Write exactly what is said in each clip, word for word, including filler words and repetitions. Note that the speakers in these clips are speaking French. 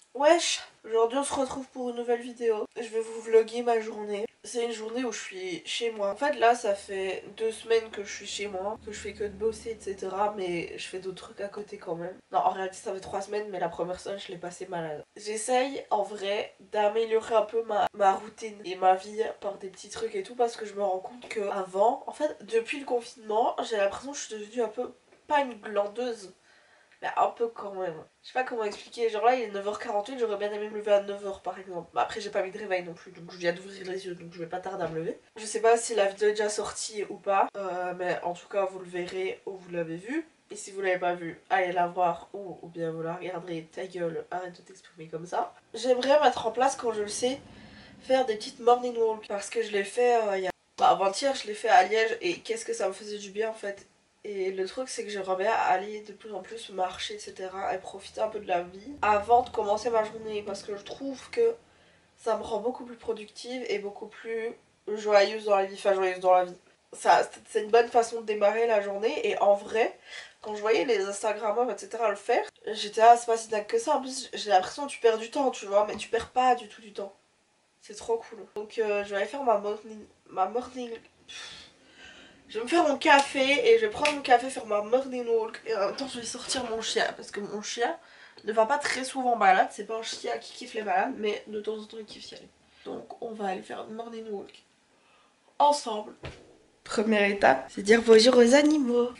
Wesh, aujourd'hui on se retrouve pour une nouvelle vidéo. Je vais vous vlogger ma journée. C'est une journée où je suis chez moi. En fait là ça fait deux semaines que je suis chez moi, que je fais que de bosser et cetera. Mais je fais d'autres trucs à côté quand même. Non, en réalité ça fait trois semaines, mais la première semaine je l'ai passée malade. J'essaye en vrai d'améliorer un peu ma, ma routine et ma vie par des petits trucs et tout, parce que je me rends compte que avant, en fait depuis le confinement, j'ai l'impression que je suis devenue un peu, pas une glandeuse, mais un peu quand même. Je sais pas comment expliquer. Genre là, il est neuf heures quarante-huit, j'aurais bien aimé me lever à neuf heures par exemple. Bah après, j'ai pas mis de réveil non plus, donc je viens d'ouvrir les yeux, donc je vais pas tarder à me lever. Je sais pas si la vidéo est déjà sortie ou pas, euh, mais en tout cas, vous le verrez ou vous l'avez vu. Et si vous l'avez pas vu, allez la voir ou, ou bien vous la regarderez. Ta gueule, arrête de t'exprimer comme ça. J'aimerais mettre en place, quand je le sais, faire des petites morning walks. Parce que je l'ai fait euh, il y a... Bah, avant-hier, je l'ai fait à Liège et qu'est-ce que ça me faisait du bien en fait. Et le truc c'est que j'aimerais bien aller de plus en plus marcher, et cetera. Et profiter un peu de la vie avant de commencer ma journée. Parce que je trouve que ça me rend beaucoup plus productive et beaucoup plus joyeuse dans la vie. Enfin joyeuse dans la vie. C'est une bonne façon de démarrer la journée. Et en vrai, quand je voyais les Instagrammeurs, et cetera le faire, j'étais ah c'est pas si dingue que ça. En plus j'ai l'impression que tu perds du temps, tu vois. Mais tu perds pas du tout du temps. C'est trop cool. Donc euh, je vais aller faire ma morning... Ma morning... Je vais me faire mon café et je vais prendre mon café, faire ma morning walk. Et en même temps je vais sortir mon chien, parce que mon chien ne va pas très souvent en balade. C'est pas un chien qui kiffe les balades, mais de temps en temps il kiffe y aller. Donc on va aller faire une morning walk ensemble. Première étape, c'est dire bonjour aux animaux.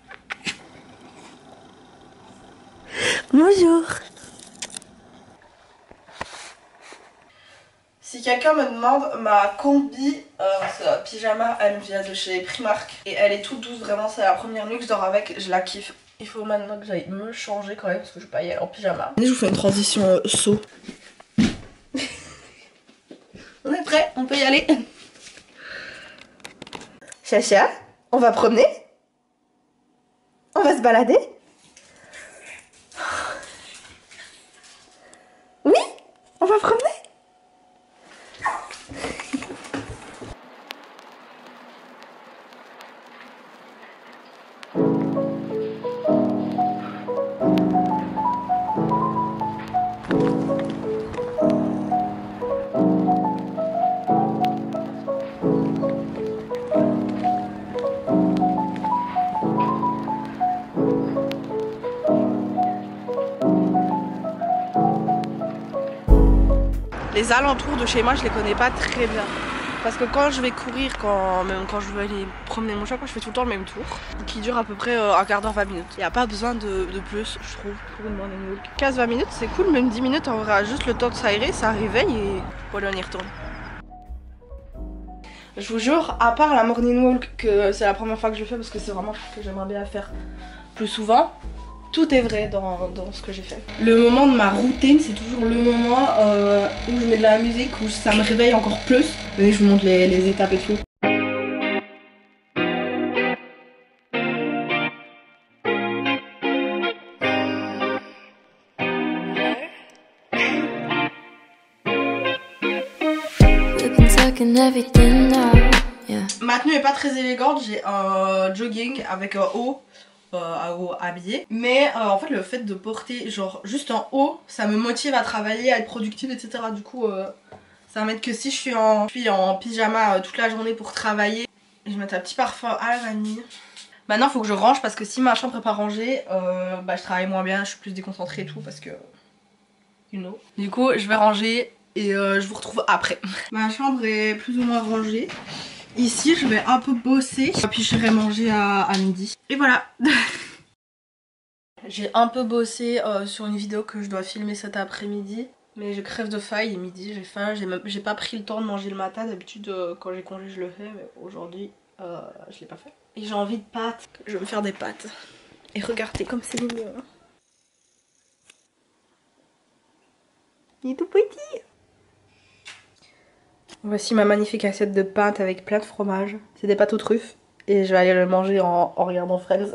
Bonjour. Si quelqu'un me demande, ma combi, euh, c'est un pyjama, elle vient de chez Primark. Et elle est toute douce, vraiment, c'est la première nuit que je dors avec, je la kiffe. Il faut maintenant que j'aille me changer quand même, parce que je vais pas y aller en pyjama. Je vous fais une transition euh, saut. On est prêt, on peut y aller. Chacha, on va promener? On va se balader? Oui? On va promener? Les alentours de chez moi, je les connais pas très bien. Parce que quand je vais courir, quand, même quand je veux aller promener mon chat, je fais tout le temps le même tour. Qui dure à peu près euh, un quart d'heure, vingt minutes. Il n'y a pas besoin de, de plus, je trouve, pour une morning walk. quinze vingt minutes, c'est cool, même dix minutes, on aura juste le temps de s'aérer, ça réveille et voilà, on y retourne. Je vous jure, à part la morning walk, que c'est la première fois que je le fais parce que c'est vraiment un truc que j'aimerais bien faire plus souvent. Tout est vrai dans, dans ce que j'ai fait. Le moment de ma routine, c'est toujours le moment euh, où je mets de la musique, où ça me réveille encore plus. Venez, je vous montre les, les étapes et tout. Ma tenue est pas très élégante, j'ai un jogging avec un haut. Euh, à habiller, mais euh, en fait le fait de porter genre juste en haut, ça me motive à travailler, à être productive, etc. Du coup euh, ça va mettre que si je suis en, je suis en pyjama euh, toute la journée pour travailler, je vais mettre un petit parfum à la vanille. Maintenant il faut que je range, parce que si ma chambre est pas rangée, euh, bah je travaille moins bien, je suis plus déconcentrée et tout, parce que you know. Du coup je vais ranger et euh, je vous retrouve après. Ma chambre est plus ou moins rangée. Ici je vais un peu bosser, puis j'irai manger à, à midi. Et voilà. J'ai un peu bossé euh, sur une vidéo que je dois filmer cet après-midi. Mais je crève de faim, il est midi, j'ai faim, j'ai pas pris le temps de manger le matin. D'habitude euh, quand j'ai congé je le fais, mais aujourd'hui euh, je l'ai pas fait. Et j'ai envie de pâtes, je vais me faire des pâtes. Et regardez comme c'est mignon. Il est tout petit. Voici ma magnifique assiette de pâtes avec plein de fromage. C'est des pâtes aux truffes. Et je vais aller le manger en, en regardant Friends.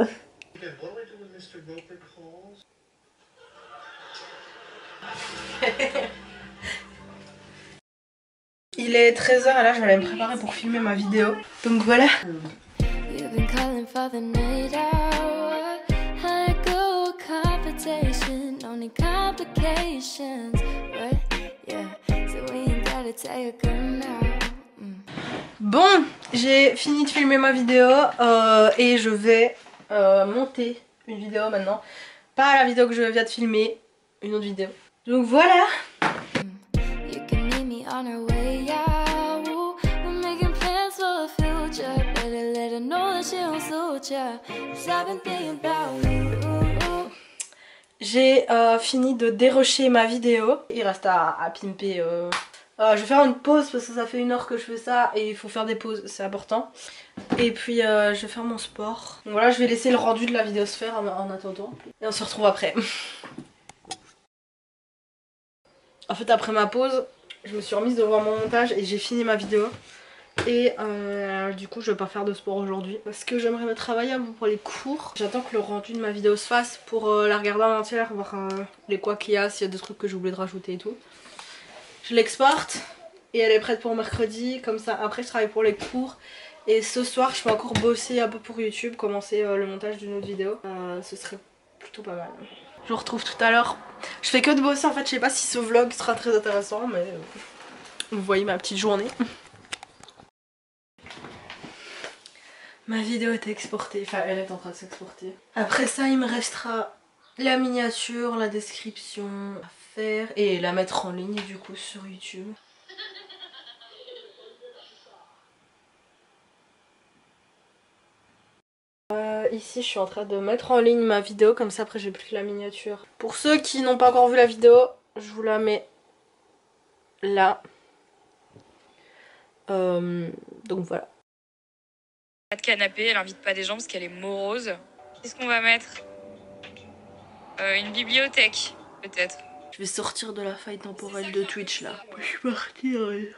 Il est treize heures et là je vais aller me préparer pour filmer ma vidéo. Donc voilà. invitation, only complications. But yeah, so we ain't gotta tell you good now. Bon, j'ai fini de filmer ma vidéo euh, et je vais euh, monter une vidéo maintenant. Pas la vidéo que je viens de filmer, une autre vidéo. Donc voilà. You can meet me on our way out. We're making plans for a future. Better let her know that she don't suit ya. 'Cause I've been thinking about you. J'ai euh, fini de dérocher ma vidéo. Il reste à, à pimper. Euh... Euh, je vais faire une pause parce que ça fait une heure que je fais ça et il faut faire des pauses, c'est important. Et puis euh, je vais faire mon sport. Donc voilà, je vais laisser le rendu de la vidéo se faire en, en attendant. Et on se retrouve après. En fait, après ma pause, je me suis remise devant mon montage et j'ai fini ma vidéo. Et euh, du coup je vais pas faire de sport aujourd'hui parce que j'aimerais me travailler un peu pour les cours. J'attends que le rendu de ma vidéo se fasse pour euh, la regarder en entière, voir euh, les quoi qu'il y a, s'il y a des trucs que j'ai oublié de rajouter et tout. Je l'exporte et elle est prête pour mercredi, comme ça après je travaille pour les cours. Et ce soir je peux encore bosser un peu pour YouTube, commencer euh, le montage d'une autre vidéo. Euh, ce serait plutôt pas mal. Je vous retrouve tout à l'heure. Je fais que de bosser en fait, je sais pas si ce vlog sera très intéressant mais euh, vous voyez ma petite journée. Ma vidéo est exportée, enfin elle est en train de s'exporter. Après ça il me restera la miniature, la description à faire et la mettre en ligne du coup sur YouTube. Euh, ici je suis en train de mettre en ligne ma vidéo, comme ça après j'ai plus que la miniature. Pour ceux qui n'ont pas encore vu la vidéo, je vous la mets là. Euh, donc voilà. Pas de canapé, elle invite pas des gens parce qu'elle est morose. Qu'est-ce qu'on va mettre euh, Une bibliothèque, peut-être. Je vais sortir de la faille temporelle de Twitch là. Je suis partie. Ouais.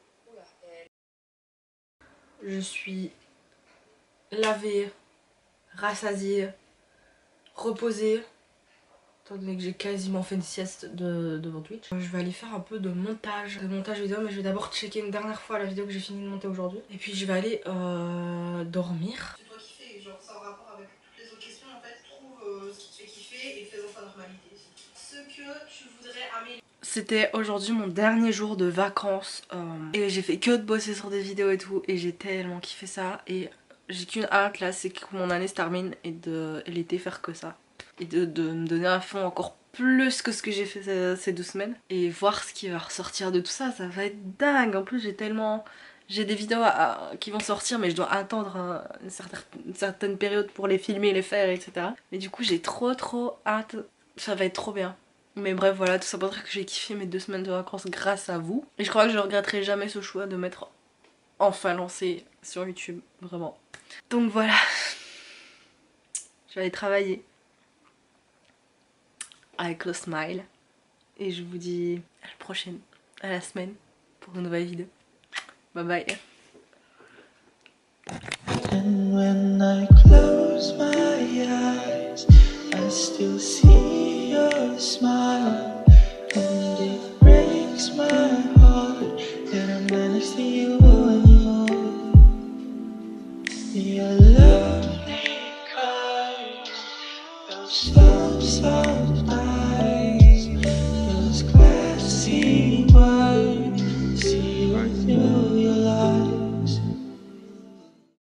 Je suis lavée, rassasiée, reposée. Étant donné que j'ai quasiment fait une sieste de, devant Twitch. Je vais aller faire un peu de montage, de montage vidéo, mais je vais d'abord checker une dernière fois la vidéo que j'ai fini de monter aujourd'hui. Et puis je vais aller euh, dormir. C'est toi qui fais, genre sans rapport avec toutes les autres questions, en fait, trouve euh, ce qui te fait kiffer et fais-en ta normalité. Ce que tu voudrais améliorer. C'était aujourd'hui mon dernier jour de vacances euh, et j'ai fait que de bosser sur des vidéos et tout et j'ai tellement kiffé ça et j'ai qu'une hâte là, c'est que mon année se termine et de l'été faire que ça. Et de, de me donner à fond encore plus que ce que j'ai fait ces, ces deux semaines. Et voir ce qui va ressortir de tout ça, ça va être dingue. En plus j'ai tellement... J'ai des vidéos à, à, qui vont sortir mais je dois attendre un, une, certaine, une certaine période pour les filmer, les faire, et cetera. Mais du coup j'ai trop trop hâte. Ça va être trop bien. Mais bref voilà, tout ça pour dire que j'ai kiffé mes deux semaines de vacances grâce à vous. Et je crois que je regretterai jamais ce choix de m'être enfin lancée sur YouTube. Vraiment. Donc voilà. Je vais aller travailler. Avec le smile. Et je vous dis à la prochaine, à la semaine pour une nouvelle vidéo. Bye bye. And when I close my eyes, I still see your smile. And it breaks my heart that I'm not see you anymore. Your lovely kind felt so